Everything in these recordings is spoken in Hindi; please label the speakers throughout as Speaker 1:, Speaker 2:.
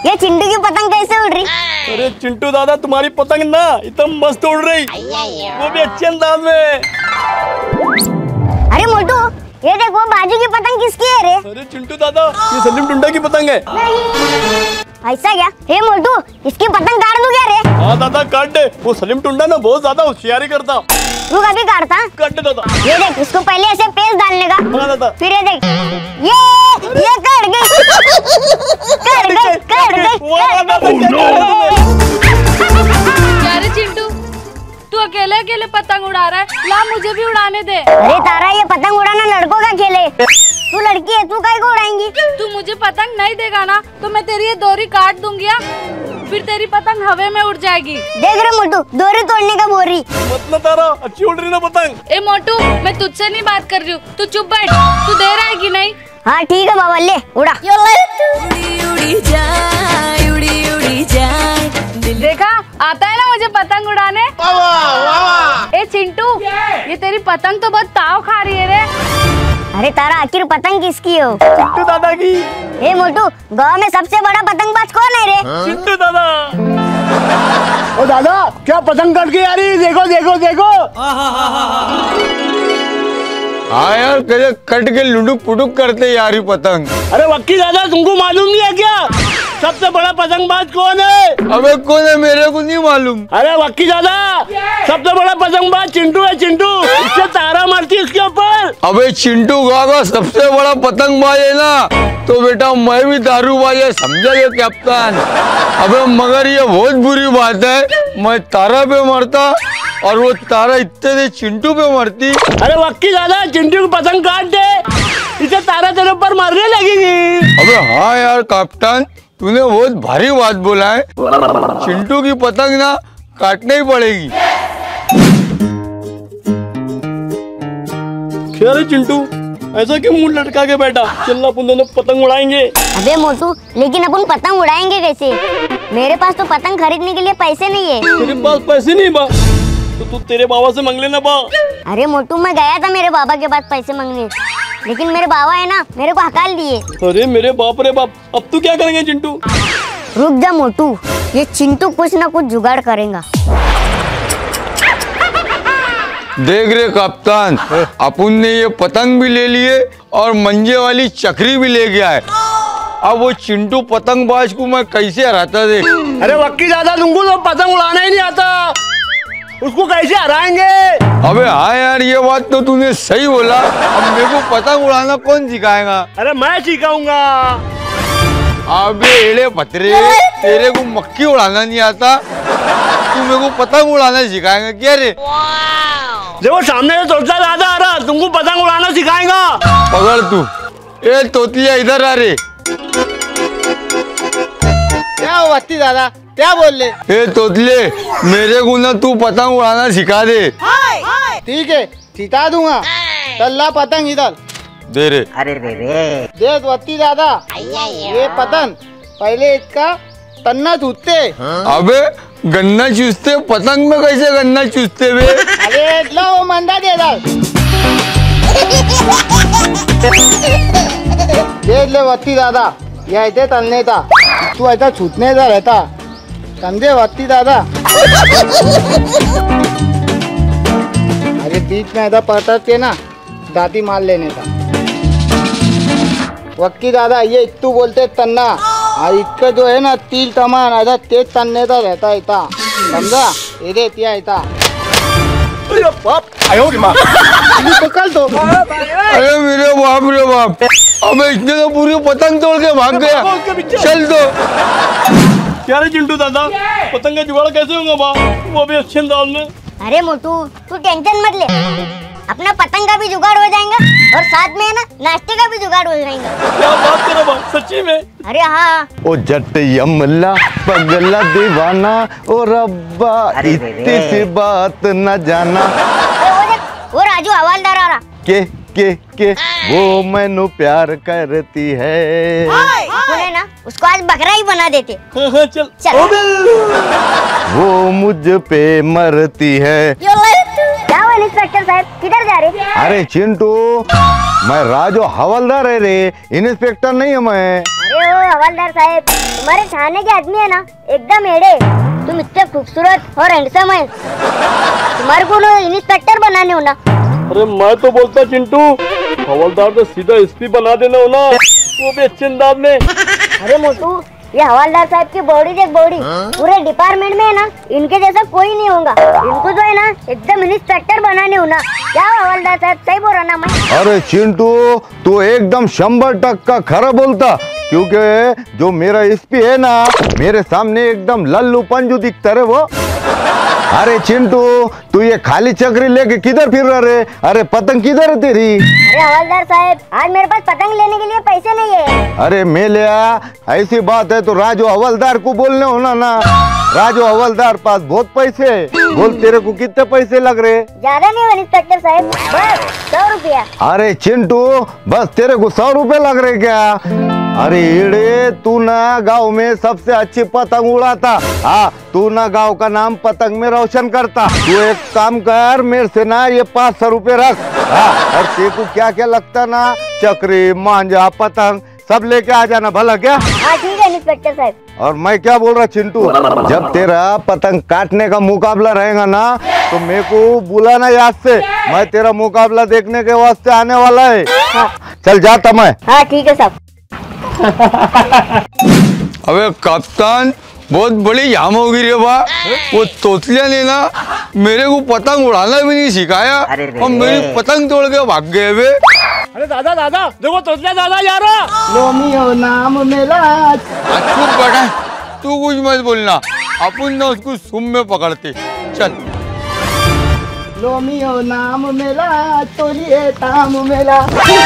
Speaker 1: ये चिंटू की पतंग कैसे उड़ रही?
Speaker 2: अरे चिंटू दादा तुम्हारी पतंग ना इतना मस्त उड़ रही, वो भी अच्छे अंदाज में।
Speaker 1: अरे मोटू ये देख वो बाजू की पतंग किसकी है रे?
Speaker 2: अरे चिंटू दादा ये सलीम टुंडा की पतंग है।
Speaker 1: ऐसा क्या? हे मोटू इसकी पतंग काट दूं क्या रे?
Speaker 2: हाँ दादा काट दे, वो सलीम टुंडा ना बहुत ज्यादा होशियारी करता।
Speaker 1: तू कभी काटता?
Speaker 2: काट दे दादा।
Speaker 1: ये देख इसको पहले ऐसे पेस्ट डालने का।
Speaker 2: हाँ दादा।
Speaker 1: फिर ये देख ये कट गई कट गई।
Speaker 3: क्या रे चिंटू तू अकेले अकेले पतंग उड़ा रहा है? ला मुझे भी उड़ाने दे।
Speaker 1: अरे तारा ये पतंग उड़ाना लड़कों का खेल है, तू लड़की है तू काहे को उड़ाएंगी?
Speaker 3: तू मुझे पतंग नहीं देगा ना तो मैं तेरी ये डोरी काट दूंगी, फिर तेरी पतंग हवे में उड़ जाएगी।
Speaker 1: देख रहे मोटू डोरी तोड़ने का बोल रही।
Speaker 2: मत ना तारा, अच्छी उड़ रही ना पतंग।
Speaker 3: ए मोटू मैं तुझसे नहीं बात कर रही हूँ, तू चुप बैठ। तू दे रहा है कि नहीं?
Speaker 1: हाँ ठीक है बाबा ले उड़ा।
Speaker 4: उड़ी जाए उड़ी उड़ी जाए।
Speaker 3: देखा आता है ना मुझे पतंग उड़ाने। ए चिंटू ये तेरी पतंग तो बहुत ताव खा रही है रे।
Speaker 1: अरे तारा आखिर पतंग किसकी हो?
Speaker 2: चिंटू दादा की।
Speaker 1: हे मोटू गांव में सबसे बड़ा पतंगबाज कौन है रे?
Speaker 2: चिंटू दादा।
Speaker 5: ओ दादा क्या पतंग कट के आ रही, देखो देखो देखो।
Speaker 6: हाँ यार कैसे कट के लुडुक पुडुक करते यार ये पतंग।
Speaker 5: अरे वक्की दादा तुमको मालूम नहीं है क्या सबसे बड़ा पतंगबाज कौन है?
Speaker 6: अबे कौन है मेरे को नहीं मालूम।
Speaker 5: अरे वक्की दादा सबसे बड़ा पतंगबाज चिंटू है, चिंटू। इससे तारा मारती है इसके ऊपर।
Speaker 6: अबे चिंटू का सबसे बड़ा पतंगबाज है ना तो बेटा मैं भी दारूबाज है, समझा ये कैप्टन। अबे मगर ये बहुत बुरी बात है, मैं तारा पे मरता और वो तारा इतने से चिंटू पे मरती।
Speaker 5: अरे वक्की दादा चिंटू की पतंग काट दे, इसे तारा तेरे ऊपर मारने लगेगी।
Speaker 6: अबे हाँ यार कैप्टन तूने बहुत भारी बात बोला है, चिंटू की पतंग ना काटनी ही पड़ेगी।
Speaker 2: क्या रे चिंटू ऐसा क्यों मुंह लटका के बैठा? चलना अपन दोनों पतंग उड़ाएंगे।
Speaker 1: अबे मोटू लेकिन अपन पतंग उड़ाएंगे कैसे? मेरे पास तो पतंग खरीदने के लिए पैसे नहीं है।
Speaker 2: तेरे पास पैसे नहीं बा तो तू तेरे बाबा से मांग लेना बा।
Speaker 1: अरे मोटू मैं गया था मेरे बाबा के पास पैसे मांगने, लेकिन मेरे बाबा है ना मेरे को हकाल दिए।
Speaker 2: अरे मेरे बाप रे बाप, अब तू क्या करेंगे चिंटू?
Speaker 1: रुक जा मोटू, ये चिंटू कुछ ना कुछ जुगाड़ करेगा।
Speaker 6: देख रे कप्तान अपन ने ये पतंग भी ले लिए और मंजे वाली चक्री भी ले गया है, अब वो चिंटू पतंगबाज को मैं कैसे हराता देख।
Speaker 5: अरे वक्की दादा तुमको तो पतंग उड़ाना ही नहीं आता, उसको कैसे हराएंगे?
Speaker 6: अबे हाँ यार ये बात तो तूने सही बोला, अब मेरे को पतंग उड़ाना कौन सिखाएगा?
Speaker 5: अरे मैं सिखाऊंगा।
Speaker 6: अबे एड़े पतरे तेरे को मक्खी उड़ाना नहीं आता, तू मेरे को पतंग उड़ाना सिखाएगा क्या रे?
Speaker 5: देखो सामने से तोतला दादा आ रहा, तुमको पतंग उड़ाना सिखाएगा।
Speaker 6: पकड़ तू। ए तोतलिया इधर आ रे।
Speaker 7: क्या वक्की दादा क्या बोल ले?
Speaker 6: ए तोतले मेरे को ना तू पतंग उड़ाना सिखा दे।
Speaker 7: ठीक है सिखा दूंगा, तल्ला पतंग इधर
Speaker 6: दे रे।
Speaker 7: अरे दे वक्की दादा ये पतंग, पहले इसका तन्ना छूटते।
Speaker 6: अबे गन्ना चूसते पतंग में कैसे गन्ना चूसते वे?
Speaker 7: अरे लो वो मंदा दे इधर। देख ले वक्की दादा ये ऐसे तलने था, तू ऐसा छूटने का रहता, समझे वक्की दादा? अरे बीच में ऐसा पड़ता थे ना दाती मार लेने का। वक्की दादा ये इत्तू बोलते तन्ना, और इसका जो है ना तीर कमान ऐसा तेज तन्ने का रहता है, समझा? ये तिया ऐसा पकड़ दो।
Speaker 6: अरे मेरे बाप रे बाप, अबे इसने तो पूरी पतंग तोड़ के भाग गया। चल दो।
Speaker 2: क्या रे चिंटू दादा पतंग का जुगाड़ कैसे होगा बा, वो भी अच्छे अंदाज में?
Speaker 1: अरे मोटू तू टेंशन मत ले, अपना पतंग का भी जुगाड़ हो जाएगा और साथ में है ना नाश्ते का भी जुगाड़ हो जाएगा।
Speaker 2: क्या बात कर रहा बा, सच्ची में?
Speaker 1: अरे हाँ।
Speaker 8: ओ जट यमला पगला दीवाना ओ रब्बा इतनी सी बात न जाना।
Speaker 1: वो राजू हवालदार आ रहा।
Speaker 8: के वो मैनू प्यार करती है।
Speaker 1: अपने ना उसको आज बकरा ही बना देते।
Speaker 2: चल
Speaker 1: चल।
Speaker 8: वो मुझ पे मरती है।
Speaker 1: क्या हुआ इंस्पेक्टर साहब किधर जा रहे?
Speaker 8: अरे चिंटू मैं राजू हवलदार है रे, इंस्पेक्टर नहीं है मैं।
Speaker 1: अरे ओ हवलदार साहब, तुम्हारे थाने के आदमी है ना एकदम एड़े। तुम इतने खूबसूरत और हैंडसम है, तुम्हारे को इंस्पेक्टर बनाने हो ना।
Speaker 2: अरे मैं तो बोलता चिंटू, हवलदार तो सीधा एसपी बना देना हो ना, वो भी अच्छे अंदाज में।
Speaker 1: अरे मोटू, ये हवलदार साहब की बॉडी देख, बॉडी पूरे डिपार्टमेंट में है ना इनके जैसा कोई नहीं होगा। इनको जो है ना एकदम इंस्पेक्टर बनाने हो ना। क्या हवलदार साहब, सही बोल रहा ना मैं?
Speaker 8: अरे चिंटू, तू एकदम 100% खरा बोलता, क्योंकि जो मेरा एसपी है ना, मेरे सामने एकदम लल्लू पंजू दिखता रे वो। अरे चिंटू, तू ये खाली चक्री लेके किधर फिर रहा रे? अरे पतंग किधर है तेरी?
Speaker 1: अरे हवलदार साहब, आज मेरे पास पतंग लेने के लिए पैसे नहीं है।
Speaker 8: अरे मेलिया, ऐसी बात है तो राजू हवलदार को बोलने होना ना। राजू हवलदार पास बहुत पैसे है। बोल तेरे को कितने पैसे लग रहे?
Speaker 1: ज्यादा नहीं हो इंस्पेक्टर साहब, बस 100 रुपया।
Speaker 8: अरे चिंटू, बस तेरे को 100 रुपए लग रहे क्या? अरे एड़े, तू ना गांव में सबसे अच्छी पतंग उड़ाता। हाँ, तू ना गांव का नाम पतंग में रोशन करता। तू एक काम कर, मेरे से ना ये 500 रुपए रख। हाँ, और तेरे को क्या क्या लगता ना, चक्री, मांझा, पतंग सब लेके आ जाना, भला क्या?
Speaker 1: हाँ ठीक है इंस्पेक्टर साहब।
Speaker 8: और मैं क्या बोल रहा चिंटू, जब तेरा पतंग काटने का मुकाबला रहेगा ना, तो मेरे को बुलाना याद से। मैं तेरा मुकाबला देखने के वास्ते आने वाला है।
Speaker 1: हाँ।
Speaker 8: चल जाता मैं।
Speaker 1: हाँ ठीक है साहब।
Speaker 6: अबे कप्तान, बहुत बड़ी जाम हो गई रे बा। वो तोतलिया ने ना मेरे को पतंग उड़ाना भी नहीं सिखाया और मेरी पतंग तोड़ के भाग गए वे।
Speaker 5: अरे दादा दादा देखो, तोतलिया दादा जा रहा।
Speaker 7: रोमियो नाम मेरा।
Speaker 6: चुप बैठा, तू कुछ मत बोलना, अपन ना उसको सुम में पकड़ते। चल।
Speaker 7: रोमियो नाम मेरा, तोलिए ताम मेरा।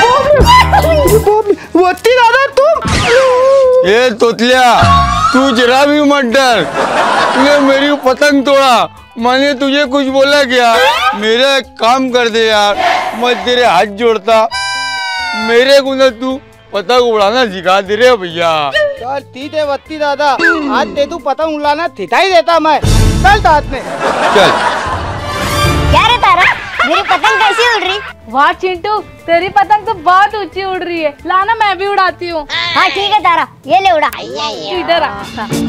Speaker 7: वोती दादा तुम?
Speaker 6: ये तोतलिया, तू जरा भी मत डर। तूने मेरी पतंग तोड़ा, मैंने तुझे कुछ बोला क्या? मेरा एक काम कर दे यार, मैं तेरे हाथ जोड़ता, मेरे को ना तू पतंग उड़ाना सिखा दे रे भैया।
Speaker 7: चल ठीक है वत्ती दादा, आज ते तू पतंग उड़ाना सिखा ही देता मैं। चल साथ में।
Speaker 6: चल।
Speaker 1: क्या रे तारा, मेरी पतंग कैसी उड़ रही?
Speaker 3: वाह चिंटू, तेरी पतंग तो बहुत ऊंची उड़ रही है। लाना मैं भी उड़ाती हूँ।
Speaker 1: हाँ ठीक है तारा, ये ले उड़ा।
Speaker 3: इधर आ।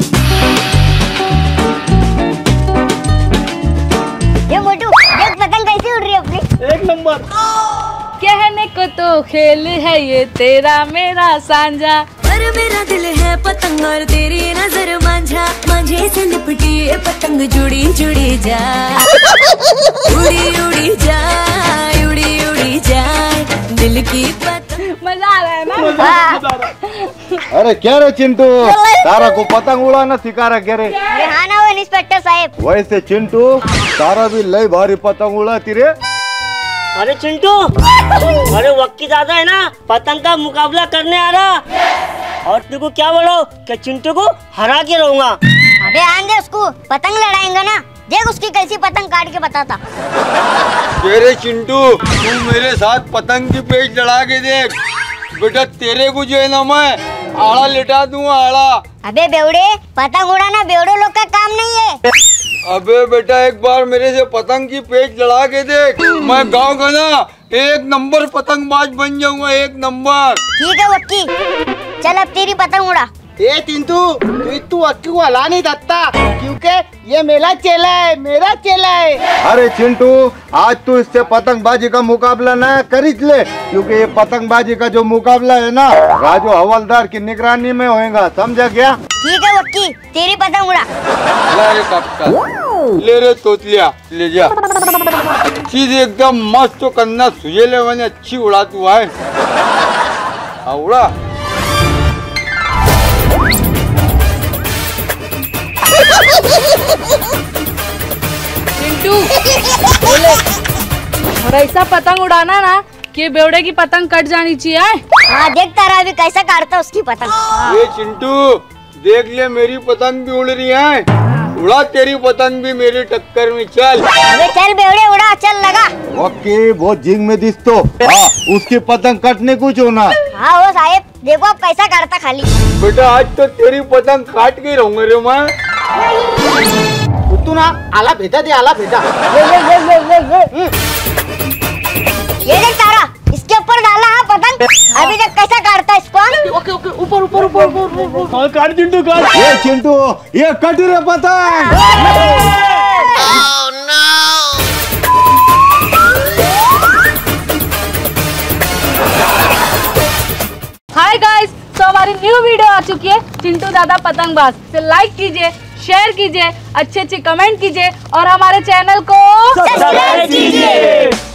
Speaker 1: ये मोटू, देख पतंग कैसी उड़ रही है अपनी।
Speaker 2: एक नंबर।
Speaker 3: कहने को तो खेल है ये तेरा मेरा सांझा।
Speaker 4: पर मेरा दिल है पतंग और तेरी नजर मांझा। मांझे से लिपटी ये पतंग जुड़ी जुड़ी जा, उड़ी उड़ी जाए, उड़ी उड़ी जाए दिल की पतंग।
Speaker 3: मजा आ रहा है ना?
Speaker 1: हाँ।
Speaker 8: अरे क्या रे चिंटू, तारा को पतंग उड़ाना सिखा रहा क्या रे?
Speaker 1: अरे हाँ ना वो इंस्पेक्टर साहब।
Speaker 8: वैसे चिंटू, तारा भी लई भारी पतंग उड़ाती रे।
Speaker 5: अरे चिंटू, अरे वक्की दादा है ना पतंग का मुकाबला करने आ रहा, और तुमको क्या बोलो कि चिंटू को हरा के रहूंगा।
Speaker 1: अबे आन दे उसको, पतंग लड़ाएंगे ना। देख उसकी कैसी पतंग काट के बताता।
Speaker 6: तेरे चिंटू, तू मेरे साथ पतंग की पेच लड़ा के देख बेटा, तेरे को जो है ना मैं आड़ा लिटा दूंगा, आड़ा।
Speaker 1: अबे बेवड़े, पतंग उड़ाना बेवड़े लोग का काम नहीं है।
Speaker 6: अबे बेटा, एक बार मेरे से पतंग की पेच लड़ा के देख, मैं गांव का ना 1 नंबर पतंगबाज बन जाऊंगा, 1 नंबर।
Speaker 1: ठीक है वक्की, चल अब तेरी पतंग उड़ा।
Speaker 7: ए चिंटू, तू अक्की को हला नहीं सकता, क्योंकि ये मेरा चेला है, मेरा चेला है।
Speaker 8: अरे चिंटू, आज तू इससे पतंगबाजी का मुकाबला ना कर ले, क्योंकि ये पतंगबाजी का जो मुकाबला है ना, राजू हवलदार की निगरानी में होएगा, समझा क्या?
Speaker 1: ठीक है वक्की, तेरी पतंग उड़ा।
Speaker 6: ले रे कप्तान, ले रे तोतलिया, ले जा। चीज एकदम मस्त तो करना, सुझेले मैंने अच्छी उड़ा तू है। उड़ा।
Speaker 3: चिंटू बोले, और ऐसा पतंग उड़ाना ना कि बेवड़े की पतंग कट जानी चाहिए।
Speaker 1: हाँ देख तारा अभी कैसा काटता उसकी पतंग।
Speaker 6: ये चिंटू, देख ले मेरी पतंग भी उड़ रही है, उड़ा तेरी पतंग भी मेरी टक्कर में। चल
Speaker 1: अबे चल बेवड़े उड़ा, चल लगा।
Speaker 8: ओके, बहुत जिंग में दिस तो। हाँ, उसकी पतंग कटने कुछ होना।
Speaker 1: हाँ वो साहेब, देखो अब कैसा काटता खाली।
Speaker 6: बेटा, आज तो तेरी पतंग काट के रहूंगा रे मैं।
Speaker 7: तू ना आला भेजा दे, आला भेजा।
Speaker 1: ये देख तारा, इसके ऊपर डाला हाँ अभी तक कैसा काटता इसको?
Speaker 2: ओके ओके ऊपर ऊपर ऊपर ऊपर हाँ काट चिंटू काट।
Speaker 8: ये चिंटू ये कट रे पतंग।
Speaker 3: हाय गाइस, तो हमारी न्यू वीडियो आ चुकी है चिंटू दादा पतंगबाज। तो लाइक कीजिए, शेयर कीजिए, अच्छे अच्छे कमेंट कीजिए और हमारे चैनल को
Speaker 5: सब्सक्राइब कीजिए।